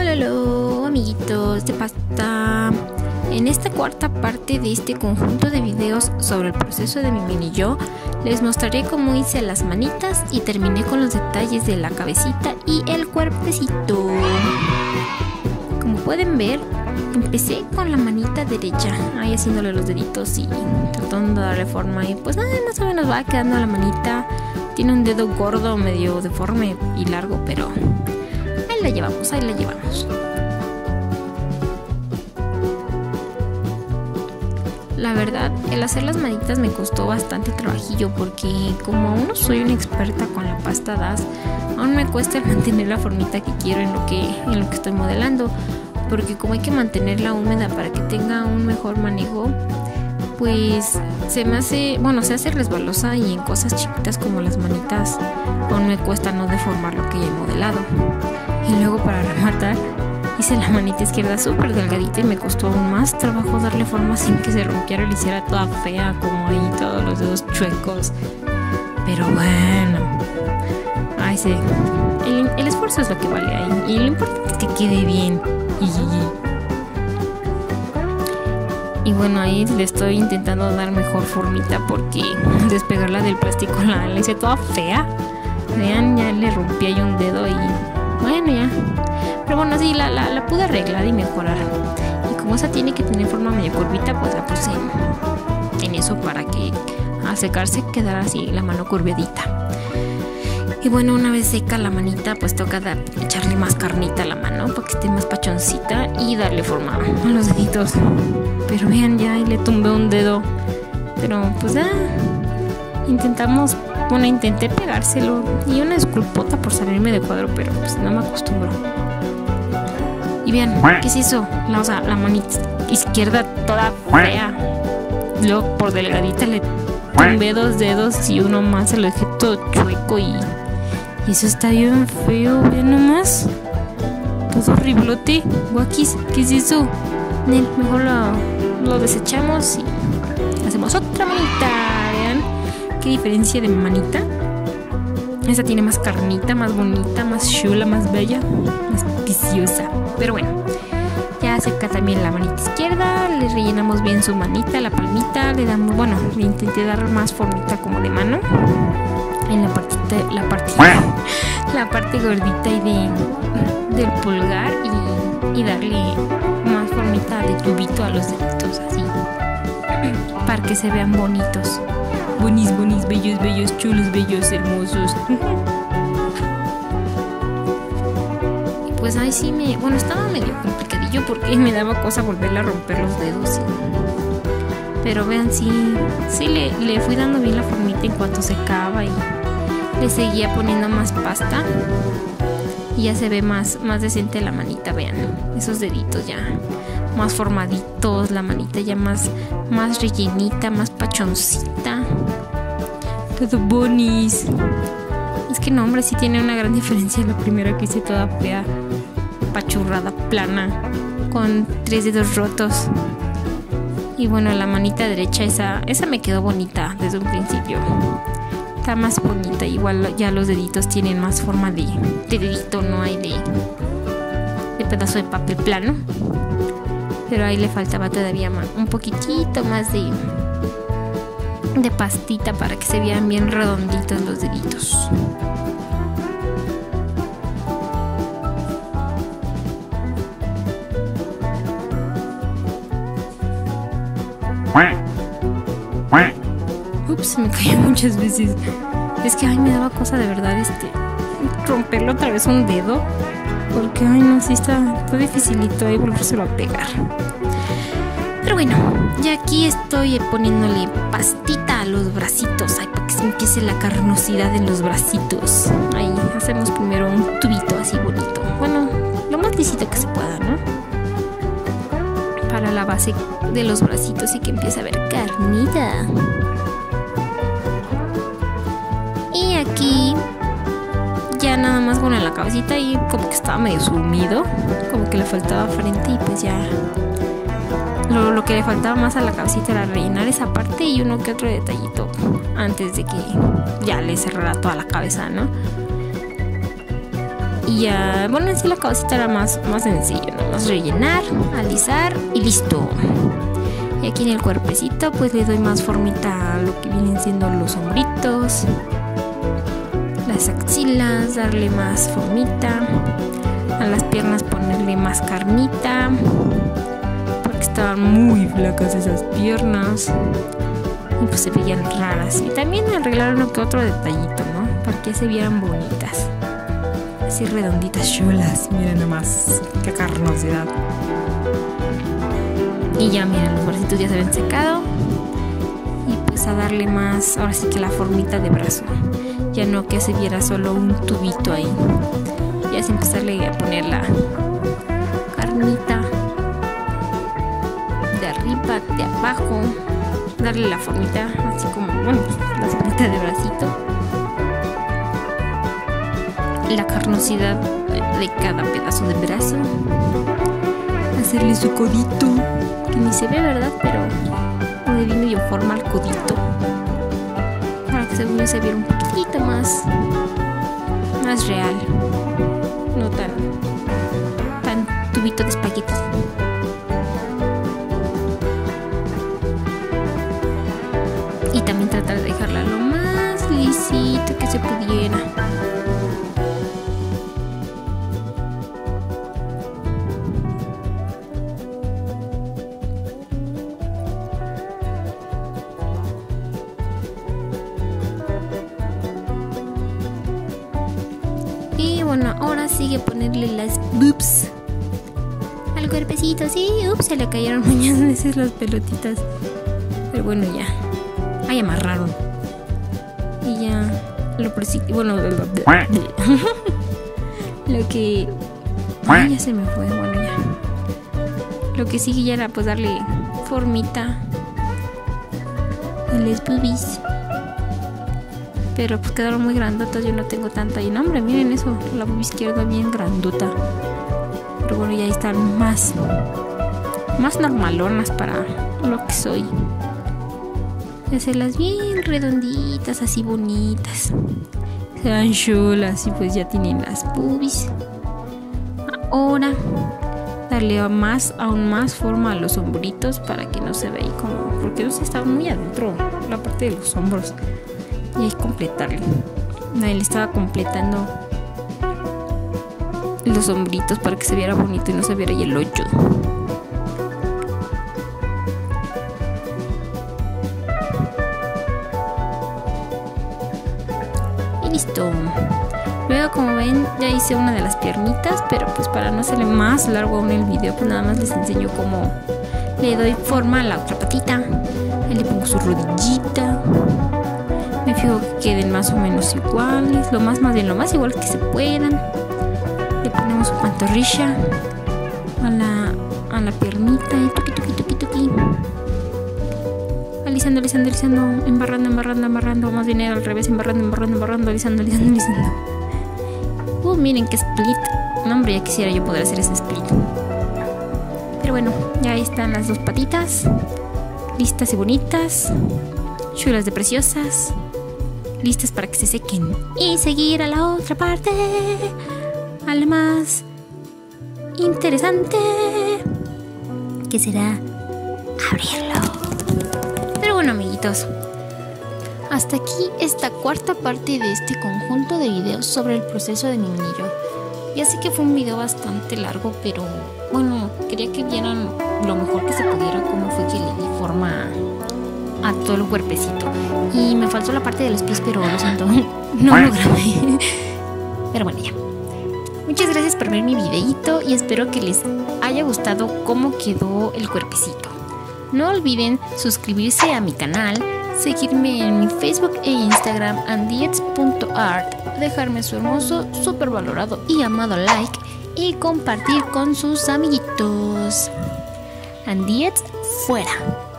Hola, amiguitos de pasta. En esta cuarta parte de este conjunto de videos sobre el proceso de mi mini yo, les mostraré cómo hice las manitas y terminé con los detalles de la cabecita y el cuerpecito. Como pueden ver, empecé con la manita derecha, ahí haciéndole los deditos y tratando de darle forma, y pues más o menos va quedando la manita. Tiene un dedo gordo, medio deforme y largo, pero ahí la llevamos, ahí la llevamos. La verdad, el hacer las manitas me costó bastante trabajillo porque como aún no soy una experta con la pasta DAS, aún me cuesta mantener la formita que quiero en lo que estoy modelando, porque como hay que mantenerla húmeda para que tenga un mejor manejo, pues se hace resbalosa, y en cosas chiquitas como las manitas aún me cuesta no deformar lo que ya he modelado. Y luego, para rematar, hice la manita izquierda súper delgadita y me costó aún más trabajo darle forma sin que se rompiera y le hiciera toda fea, como ahí todos los dedos chuecos. Pero bueno, ahí sí, el esfuerzo es lo que vale ahí, y lo importante es que quede bien. Y bueno, ahí le estoy intentando dar mejor formita porque despegarla del plástico la hice toda fea. Vean, ya le rompí ahí un dedo y bueno, ya. Pero bueno, sí, la pude arreglar y mejorar. Y como esa tiene que tener forma medio curvita, pues la puse en eso para que al secarse quedara así la mano curvedita. Y bueno, una vez seca la manita, pues toca echarle más carnita a la mano para que esté más pachoncita y darle forma a los deditos. Pero vean, ya le tumbé un dedo. Pero pues intenté pegárselo. Y una disculpota por salirme de cuadro, pero pues no me acostumbro. Y vean, ¿qué se hizo? La manita izquierda toda fea. Luego por delgadita le tumbé 2 dedos y uno más se lo dejé todo chueco y eso está bien feo, vean nomás. Todo horriblote. Guakis, ¿qué es eso? Mejor lo desechamos y hacemos otra manita. Vean qué diferencia de mi manita. Esta tiene más carnita, más bonita, más chula, más bella, más preciosa. Pero bueno, ya seca también la manita izquierda. Le rellenamos bien su manita, la palmita. Le intenté dar más formita como de mano en la parte gordita y del pulgar, y darle más formita de tubito a los deditos, así para que se vean bonitos. Bonis, bellos, chulos, bellos, hermosos. Y pues ahí sí estaba medio complicadillo porque me daba cosa volverle a romper los dedos. Pero vean, sí le fui dando bien la formita en cuanto secaba, y le seguía poniendo más pasta y ya se ve más decente la manita. Vean, esos deditos ya más formaditos, la manita ya más rellenita, más pachoncita. Todo bonis. Es que no, hombre, sí tiene una gran diferencia la primera que hice toda fea, pachurrada, plana, con 3 dedos rotos. Y bueno, la manita derecha, esa me quedó bonita desde un principio. Está más bonita, igual ya los deditos tienen más forma de dedito, no hay de pedazo de papel plano. Pero ahí le faltaba todavía un poquitito más de pastita para que se vean bien redonditos los deditos. Ups, me cayó muchas veces. Es que me daba cosa de verdad romperle otra vez un dedo, porque sí está dificilito ahí volvérselo a pegar. Pero bueno, ya aquí estoy poniéndole pastita a los bracitos, para que se empiece la carnosidad en los bracitos. Ahí hacemos primero un tubito así bonito, lo más lisito que se pueda, ¿no? Para la base de los bracitos y que empiece a ver carnita. Y aquí ya nada más en la cabecita, y como que estaba medio sumido, como que le faltaba frente, y pues ya lo que le faltaba más a la cabecita era rellenar esa parte y uno que otro detallito antes de que ya le cerrara toda la cabeza, ¿no? Y ya, bueno, en sí la cabecita era más sencillo, ¿no? Más rellenar, alisar y listo. Y aquí en el cuerpecito pues le doy más formita a lo que vienen siendo los hombritos, las axilas, darle más formita, a las piernas ponerle más carnita, porque estaban muy flacas esas piernas y pues se veían raras. Y también arreglar uno que otro detallito, ¿no? Para que se vieran bonitas, así redonditas, chulas. Miren nomás, qué carnosidad. Y ya miren, los bracitos ya se habían secado. Y pues a darle más, ahora sí que la formita de brazo. Ya no que se viera solo un tubito ahí. Ya es empezarle a poner la carnita de arriba, de abajo. Darle la formita, así como, bueno, la formita de bracito. La carnosidad de cada pedazo de brazo. Hacerle su codito, que ni se ve, ¿verdad? Pero le di medio forma al codito para que según yo se viera un poquito más real, no tan tubito de espagueti. Y también tratar de dejarla lo más lisito que se pudiera. Y bueno, ahora sigue ponerle las boobs al cuerpecito. Sí, ups, se le cayeron muchas veces las pelotitas. Pero bueno, ya. Ahí amarraron. Y ya lo bueno, lo que... Ay, ya se me fue. Bueno, ya. Lo que sigue ya era pues darle formita a las boobies. Pero pues quedaron muy grandotas, yo no tengo tanta. Y no, hombre, miren eso, la boobie izquierda bien grandota. Pero bueno, ya están más normalonas para lo que soy. Hacerlas bien redonditas, así bonitas. Sean chulas y pues ya tienen las boobies. Ahora darle aún más forma a los hombritos para que no se vea ahí como... Porque no se está muy adentro la parte de los hombros. Y hay que completarle. Ahí le estaba completando los hombritos para que se viera bonito y no se viera ahí el hoyo. Y listo. Luego, como ven, ya hice una de las piernitas, pero pues para no hacerle más largo aún el video, pues nada más les enseño cómo le doy forma a la otra patita. Ahí le pongo su rodillita. Me fijo que queden más o menos iguales, lo más igual que se puedan. Le ponemos su pantorrilla a la piernita y tuqui. Alisando, embarrando, más bien era al revés, embarrando, alisando. Miren qué split. No, hombre, ya quisiera yo poder hacer ese split. Pero bueno, ya ahí están las dos patitas, listas y bonitas, chulas de preciosas. Listas para que se sequen y seguir a la otra parte, a la más interesante, que será abrirlo. Pero bueno, amiguitos, hasta aquí esta cuarta parte de este conjunto de videos sobre el proceso de mi minillo. Ya sé que fue un video bastante largo, pero bueno, quería que vieran lo mejor que se pudiera cómo fue que le di forma a todo el cuerpecito. Y me faltó la parte de los pies, pero lo siento, no lo grabé. Pero bueno, ya. Muchas gracias por ver mi videito y espero que les haya gustado cómo quedó el cuerpecito. No olviden suscribirse a mi canal, seguirme en mi Facebook e Instagram andiets.art, dejarme su hermoso, súper valorado y amado like y compartir con sus amiguitos. Andiets fuera.